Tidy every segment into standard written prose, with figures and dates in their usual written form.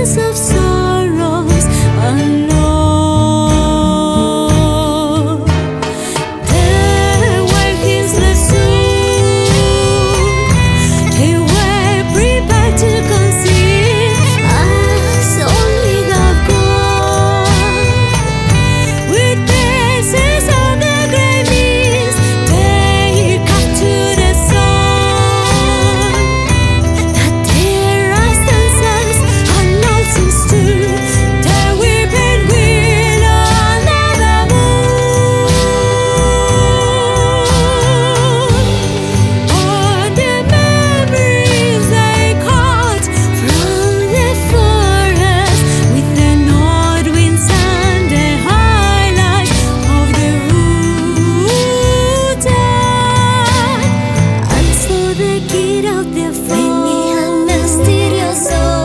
of sorrows alone. There were his soon, they were prepared to conceive as only God could. With faces on the grey knees, they cut to the sun. That their eyes themselves are not since too. Their weeping will another moon. All the memories they caught from the forest, with the north winds and the highlights of the route. And so they get out their rainy and mysterious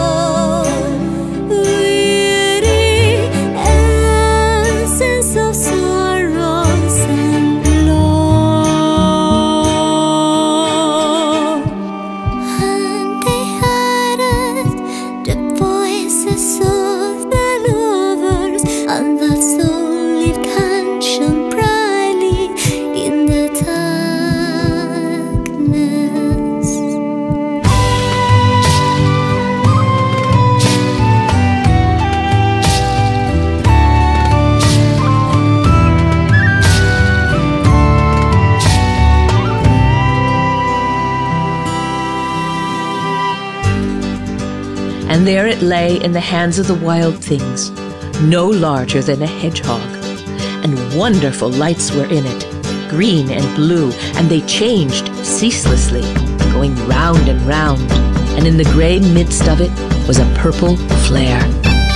weary essence of sorrows and love. And they heard the voices of the lovers, and that soul lit cantion brightly in the darkness. And there it lay in the hands of the wild things, no larger than a hedgehog. And wonderful lights were in it, green and blue, and they changed ceaselessly, going round and round. And in the grey midst of it was a purple flare.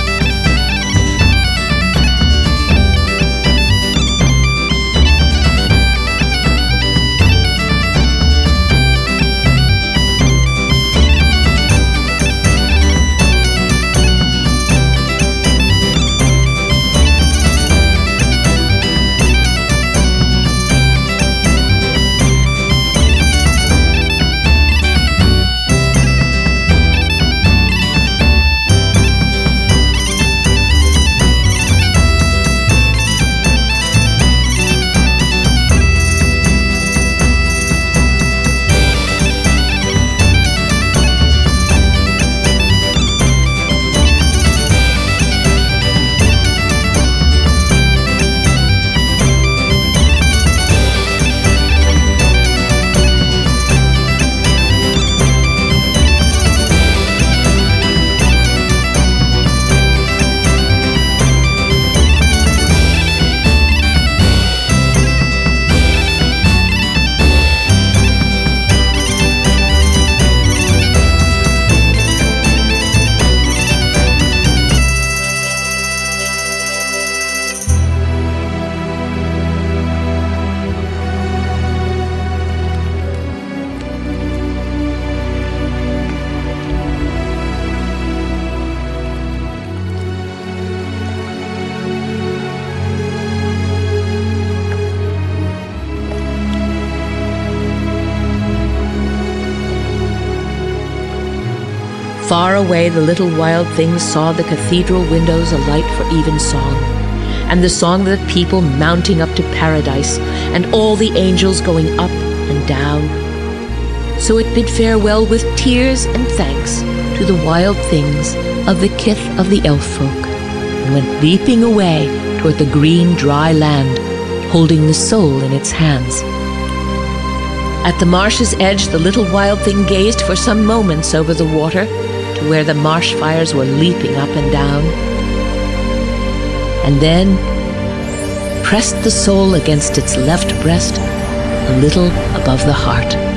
Far away the little wild things saw the cathedral windows alight for evensong, and the song of the people mounting up to paradise, and all the angels going up and down. So it bid farewell with tears and thanks to the wild things of the kith of the elf folk, and went leaping away toward the green dry land, holding the soul in its hands. At the marsh's edge the little wild thing gazed for some moments over the water, to where the marsh fires were leaping up and down, and then pressed the soul against its left breast, a little above the heart.